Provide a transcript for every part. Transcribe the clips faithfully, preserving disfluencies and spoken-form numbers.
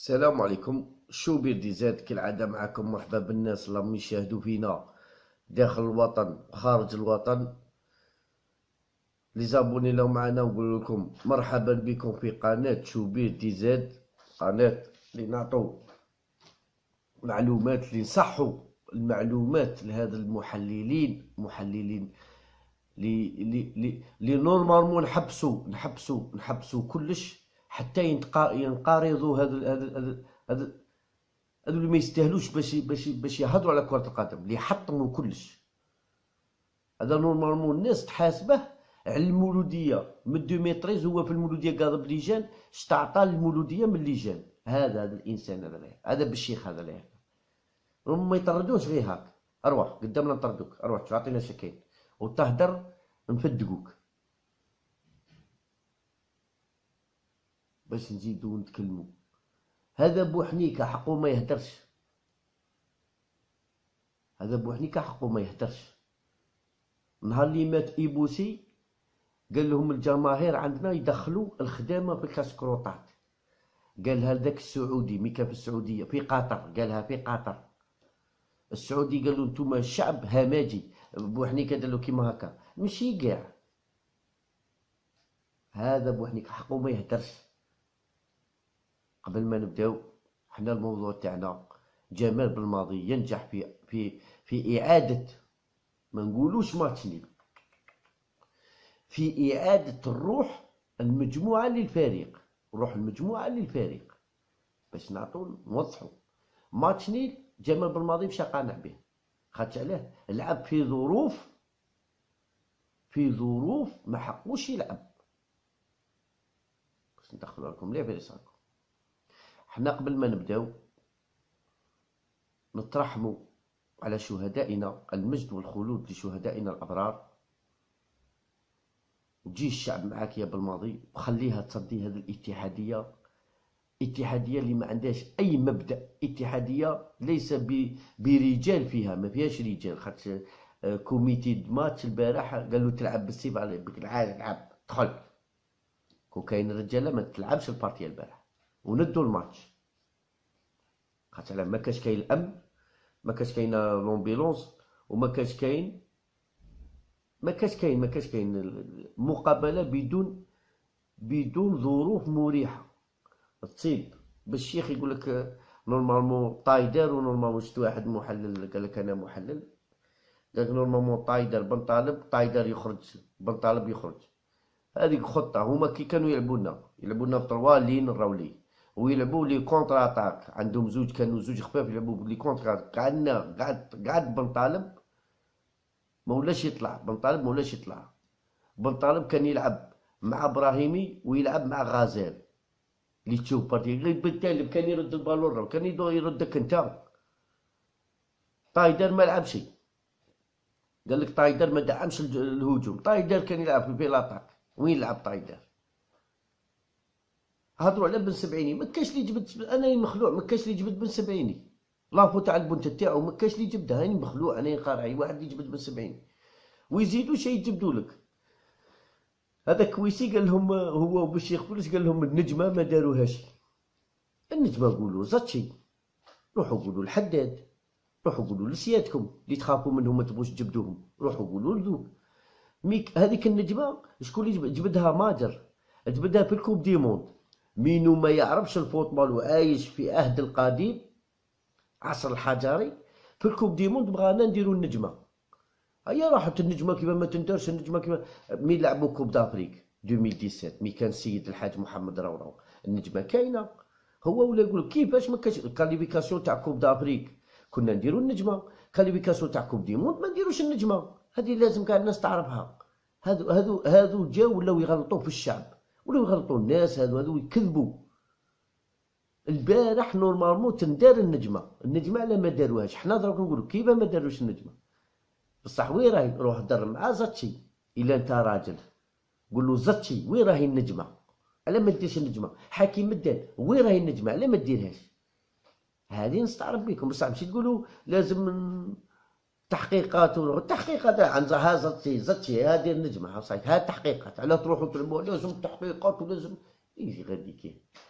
السلام عليكم. شوبير دي زاد كالعادة معكم. مرحبا بالناس اللي راهم يشاهدوا فينا داخل الوطن وخارج الوطن. لي زابوني لو معنا نقول لكم مرحبا بكم في قناة شوبير دي زاد، قناة اللي نعطوا معلومات، اللي نصحوا المعلومات لهذا المحللين محللين لي لي لي لي نورمالمون نحبسوا نحبسوا نحبسوا كلش حتى ينقا ينقرضوا هذا هذا هذا هذو اللي ما يستاهلوش باش باش باش يهضروا على كرة القدم، اللي يحطموا كلش. هذا نورمالمون الناس تحاسبه على المولودية من دوميتريز. هو في المولودية قاضب ليجان، استعطى المولودية من ليجان. هذا هذا الإنسان هذا له هذا بالشيخ هذا له هم ما يطردوش غير هاك. أروح قدامنا نطردوك، أروح تعطينا شكاين وتهدر نفدقوك باش نزيدو نتكلمو. هذا بوحنيكة حقو ما يهدرش، هذا بوحنيكة حقو ما يهدرش. نهار اللي مات إيبوسي قال لهم الجماهير عندنا يدخلوا الخدامة في الكاسكروطات. قال هذاك السعودي مي كان في السعودية في قطر، قالها في قطر. السعودي قال له نتوما الشعب هماجي. بوحنيكة دارلو كيما هكا ماشي كاع. هذا بوحنيكة حقو ما يهدرش. قبل ما نبداو حنا الموضوع تاعنا جمال بالماضي ينجح في في في إعادة، ما نقولوش ماتش نيل، في إعادة الروح المجموعة للفريق، روح المجموعة للفريق باش نعطو نوضحو. ماتش نيل جمال بالماضي مشى قانع به، خاطش علاه لعب في ظروف في ظروف ما حقوش يلعب. باش ندخلو لكم ليه في رسالكم. حنا قبل ما نبداو نترحموا على شهدائنا، المجد والخلود لشهدائنا الأبرار. وتجي الشعب معاك يا بالماضي وخليها تصدي هذه الاتحادية، اتحادية اللي ما عندهاش أي مبدأ، اتحادية ليس برجال فيها، ما فيهاش رجال. خاطر كوميتي ماتش البارح قال له تلعب بالسيف على بك العب دخل. كون كاين رجالة ما تلعبش البارتي البارح وندو الماتش. خاطر ما كاش كاين الأمن، ما كاش كاين لومبيلونس، وما كاش كاين ما كاش كاين ما كاش كاين مقابله بدون بدون ظروف مريحه. تصيب بالشيخ يقول لك نورمالمون طايدر، ونورمالمون شفت واحد محلل قال لك انا محلل، قال لك نورمالمون طايدر بن طالب، طايدر يخرج بن طالب يخرج. هذيك خطه. هما كي كانوا يلعبونا يلعبونا بطروا لين الراولي، ويلعبوا لي كونتر اتاك. عندهم زوج كانوا زوج خفاف يلعبوا لي كونتر اتاك. قعدنا قعد قعد بن طالب ما ولاش يطلع، بن طالب ما ولاش يطلع. بن طالب كان يلعب مع ابراهيمي ويلعب مع غازال اللي تشوف بارتي غير بالتالي كان يرد البالون، كان يردك انت. طايدر ما لعبش، قال لك طايدر ما دعمش الهجوم. طايدر كان يلعب في لاطاك. وين لعب طايدر؟ هضروا على بن سبعيني، ما كاش اللي جبد. انا مخلوع، ما كاش اللي جبد بن سبعيني. لافو تاع البنت تاعو ما كاش اللي جبدها. هاني مخلوع، انا قارعي واحد اللي جبد بن سبعيني ويزيدوا شي يجبدوا لك. هذا كويسي قال لهم هو وبالشيخ فلوس قال لهم النجمه ما داروهاش. النجمه قولوا زاتشي، روحوا قولوا الحداد، روحوا قولوا لسيادكم اللي تخافوا منهم ما تبغوش تجبدوهم، روحوا قولوا لذوك. ميك هذيك النجمه شكون اللي جبدها؟ ماجر جبدها في الكوب دي موند. مينو ما يعرفش الفوتبال وعايش في عهد القديم عصر الحجري، في الكوب دي موند بغانا نديرو النجمه. هيا راحت النجمه كيما ما تندرش النجمه كيما مي لعبوا كوب دافريك ألفين وسبعطاش مي كان السيد الحاج محمد راورو. النجمه كاينه. هو ولا يقول كيفاش ما كاش الكاليفيكاسيون تاع كوب دافريك كنا نديرو النجمه، كاليفيكاسيون تاع كوب دي موند ما نديروش النجمه. هذه لازم كاع الناس تعرفها. هادو هادو هادو جاو ولاو يغلطوا في الشعب، ولاو يغلطوا الناس. هادو هادو يكذبوا. البارح نورمالمون تندار النجمه، النجمه على ما داروهاش. حنا دروك نقولوا كيفاه ما داروش النجمه. بصح وين راهي؟ روح در مع زاتشي. الا انت راجل قول له زاتشي وين راهي النجمه؟ على ما ديرش النجمه؟ حكيم الدين وين راهي النجمه؟ على ما ديرهاش؟ هذه نستعرف بكم. بصح ماشي تقولوا لازم تحقيقات. التحقيقات عن ها زاتشي زاتشي هذه النجمه صحيح. ها التحقيقات على تروحوا تلعبوا لازم تحقيقات ولازم يجي غادي كي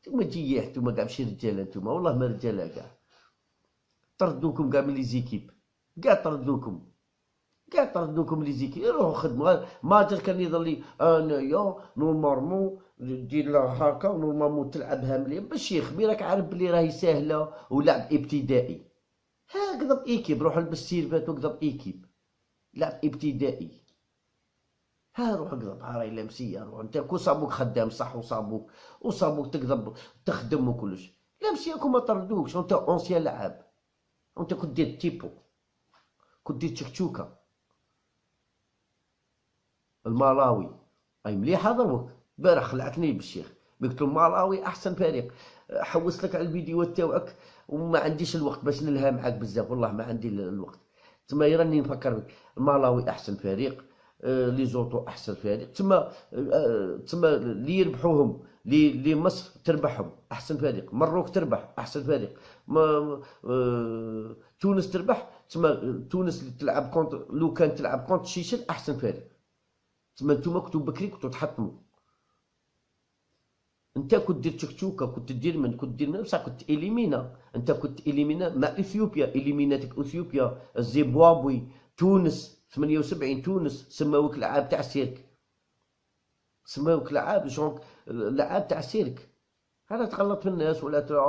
نتوما جياح، نتوما كاع ماشي رجاله، نتوما والله ما رجاله كاع. طردوكم كاع من لي زيكيب، كاع طردوكم، كاع طردوكم لي زيكيب. روحوا خدموا. ماجر كان يظل لي انايا نورمالمون دير لها هكا نورمالمون تلعبها مليح. باش خبي راك عارف بلي راهي ساهله ولعب ابتدائي. ها قضب ايكيب، روح البس سيرفات وقضب ايكيب، لعب ابتدائي. ها روح اقضب، ها راهي لامسيه. روح انت كون صابوك خدام صح، وصابوك وصابوك تقضب تخدم وكلش، لامسياكم ما طردوكش. انت اونسيان لعاب، انت كنت دير تيبو، كنت دير تشكتشوكه. المالاوي اي مليحه ضربك. بارح خلعتني بالشيخ، قلت له المالاوي احسن فريق. حوست لك على الفيديوهات تاوعك وما عنديش الوقت باش نلها معاك بزاف، والله ما عندي الوقت. تما راني نفكر بك. المالاوي احسن فريق، آه لي زوتو احسن فريق. تما آه تما اللي يربحوهم، لي لي مصر تربحهم احسن فريق، مروك تربح احسن فريق، ما آه تونس تربح. تما تونس اللي تلعب كونت، لو كان تلعب كونت شيشل احسن فريق. تما نتوما كنتو بكري كنتو تحطموا. انت كنت دير تشكتشوكا، كنت دير من كنت دير من بصح كنت اليمينا. انت كنت اليمينا مع اثيوبيا، اليميناتك اثيوبيا، الزيمبابوي، تونس ثمانية وسبعين. تونس سماوك لعاب تاع السيرك، سماوك لعاب شونك لعاب تاع السيرك. هذا تغلط في الناس ولا ت...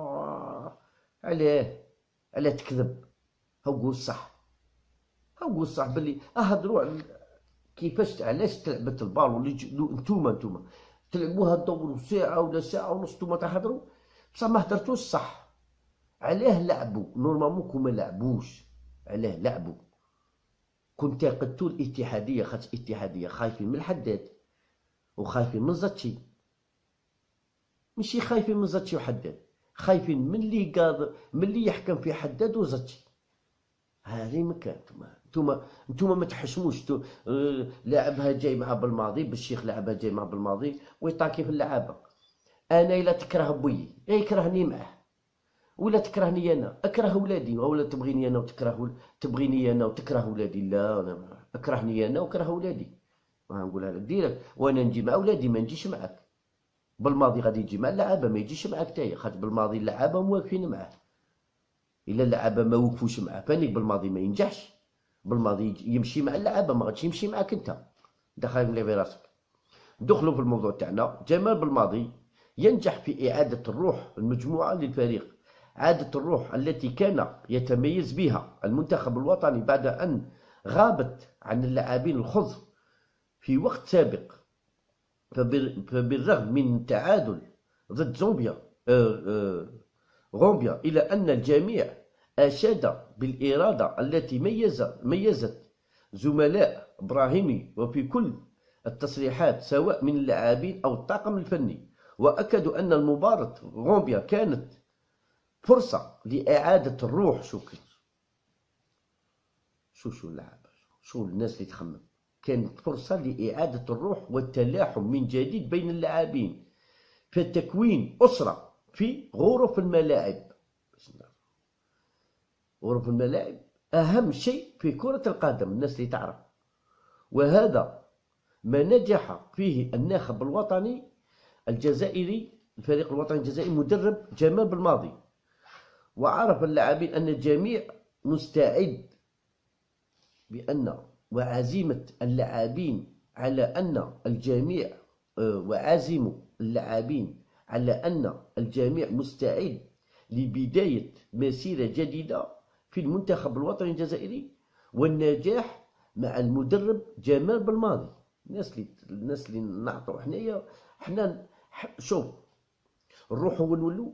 علاه علاه تكذب؟ هاو قول صح، هاو قول صح باللي اهضروا كيفاش علاش تلعبت البالون اللي نتوما نتوما تلعبوها تدوروا ساعه ولا ساعه ونص نتوما تهضروا بصح ما هدرتوش صح. علاه لعبوا؟ نورمالمون كون ما لعبوش، علاه لعبوا؟ كنت قدتو الاتحاديه، خاطر الاتحاديه خايفين من الحداد وخايفين من زاتشي. ماشي خايفين من زاتشي وحداد، خايفين من اللي قاض من اللي يحكم في حداد وزاتشي. هذه مكان. نتوما نتوما نتوما ما تحشموش. اه لاعبها جاي مع بالماضي، بالشيخ لعبها جاي مع بالماضي ويطاكي في اللعابه. انا الا تكره بوي يكرهني معاه، ولا تكرهني انا اكره ولادي، ولا تبغيني انا وتكره تبغيني انا وتكره ولادي. لا انا اكرهني انا وكره ولادي. ما نقولها لك ديرك، وانا نجي مع ولادي ما نجيش معاك. بالماضي غادي يجي مع اللعابه ما يجيش معاك تايا، خاطر بالماضي اللعابه مواقفين معاه. الا اللعابه ما وقفوش معاه فانيك بالماضي ما ينجحش. بالماضي يمشي مع اللعابه، ما غاديش يمشي معاك انت. دخل ملي في راسك. ندخلوا في الموضوع تاعنا. جمال بالماضي ينجح في إعادة الروح المجموعة للفريق، عادة الروح التي كان يتميز بها المنتخب الوطني بعد أن غابت عن اللاعبين الخضر في وقت سابق. فبالرغم من تعادل ضد زومبيا آه آه غومبيا، إلى أن الجميع أشاد بالإرادة التي ميز ميزت زملاء إبراهيمي وفي كل التصريحات سواء من اللاعبين أو الطاقم الفني، وأكدوا أن المباراة غومبيا كانت فرصة لإعادة الروح. شو شو شو اللعبة، شو الناس اللي تخمم. كانت فرصة لإعادة الروح والتلاحم من جديد بين اللاعبين، فتكوين أسرة في غرف الملاعب. غرف الملاعب أهم شيء في كرة القدم، الناس اللي تعرف. وهذا ما نجح فيه الناخب الوطني الجزائري، الفريق الوطني الجزائري مدرب جمال بالماضي. وعرف اللاعبين أن الجميع مستعد بأن وعزيمة اللاعبين على أن الجميع وعازم اللاعبين على أن الجميع مستعد لبداية مسيرة جديدة في المنتخب الوطني الجزائري والنجاح مع المدرب جمال بالماضي. الناس اللي الناس اللي نعطوا حنايا حنا شوف نروحوا ونولوا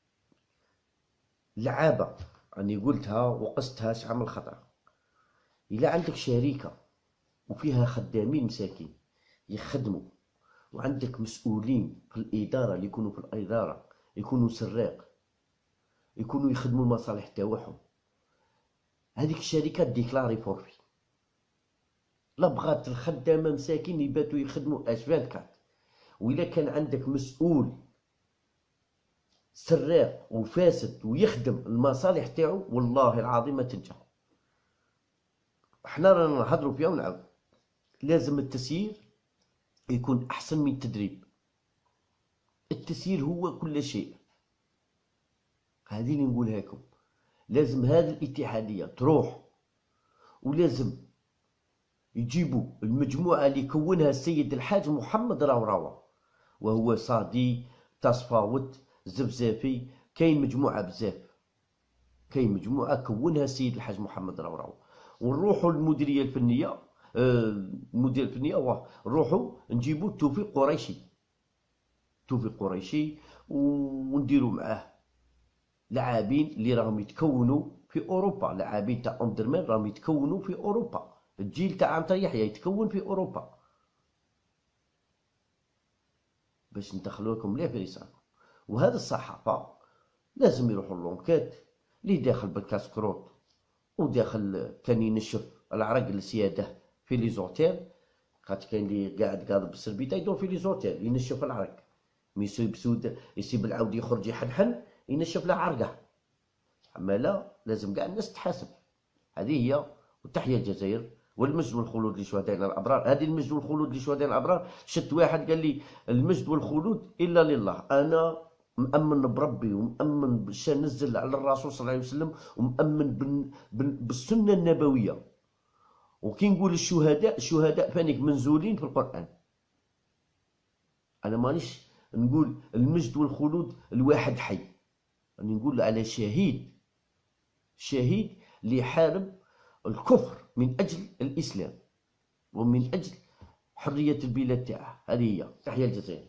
لعابة. راني قلتها وقستها شحال من خطأ. إلا عندك شركة وفيها خدامين مساكين يخدموا، وعندك مسؤولين في الإدارة اللي يكونوا في الإدارة يكونوا سراق، يكونوا يخدموا المصالح تاعهم، هذيك الشركة ديكلاري فورفي. لا بغات الخدامة مساكين يباتوا يخدموا اش أربعة وعشرين. وإلا كان عندك مسؤول سراق وفاسد ويخدم المصالح تاعو، والله العظيم ما تنجح. احنا رانا نهضروا فيها ونعاود. لازم التسيير يكون احسن من التدريب. التسيير هو كل شيء. هذه اللي نقولها لكم. لازم هذه الاتحادية تروح، ولازم يجيبوا المجموعة اللي كونها السيد الحاج محمد راوراوة، وهو صادي، تصفاوت، زبزافي، كاين مجموعة بزاف، كاين مجموعة كونها السيد الحاج محمد راوراوة. ونروحوا للمديرية الفنية، آه المديرية الفنية، نروحوا نجيبوا توفيق قريشي، توفيق قريشي ونديروا معاه لاعبين اللي راهم يتكونوا في اوروبا، لاعبين تاع اوندرمان راهم يتكونوا في اوروبا، الجيل تاع عنتر يحيى يتكون في اوروبا، باش ندخلوا لكم مليح في رسالة. وهذا الصحافة لازم يروحوا اللونكات اللي داخل بالكاسكروت، وداخل كان ينشف العرق للسيادة في لي زوتيل، خاطر كاين اللي قاعد قاعد بالسربيطة يدور في لي زوتيل ينشف العرق، مي يسيب سود يسيب العود يخرج يحنحن ينشف له عرقه. اما لا، لازم كاع الناس تحاسب. هذه هي. وتحيا الجزائر، والمجد والخلود لشهدائنا الابرار. هذه المجد والخلود لشهدائنا الابرار، شت واحد قال لي المجد والخلود الا لله. انا مأمن بربي ومأمن بالشان نزل على الرسول صلى الله عليه وسلم، ومأمن بالسنة النبوية. وكي نقول الشهداء، الشهداء فانيك منزولين في القرآن. أنا مانيش نقول المجد والخلود الواحد حي، أنا نقول على شهيد، شهيد اللي يحارب الكفر من أجل الإسلام ومن أجل حرية البلاد تاعه. هذه هي. تحيا الجزائر.